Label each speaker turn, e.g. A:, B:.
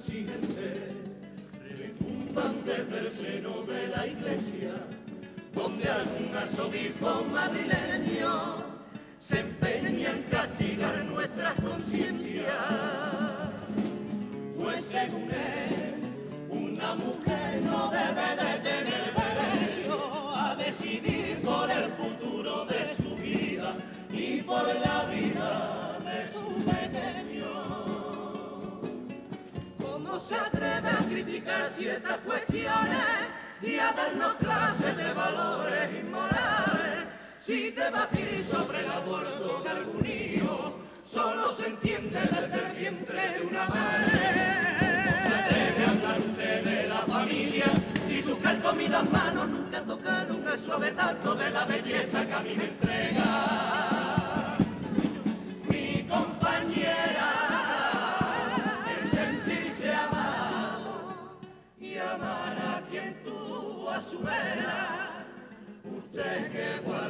A: consciente retumban desde el seno de la iglesia, donde algún arzobispo madrileño se empeña en castigar nuestras conciencias. Pues según él, una mujer no debe de tener derecho a decidir por el futuro de su vida y por la vida de su pequeño. ¿Cómo se atreve a criticar ciertas cuestiones y a darnos clases de valores inmorales? Si debatir sobre el aborto de algún hijo solo se entiende desde el vientre de una madre. ¿Cómo se atreve a hablar usted de la familia si sus carcomidas manos nunca tocaron el suave tacto de la belleza que a mí me entrega mi compañera? El sentirse amado y amar a quien tuvo a su vera. Usted que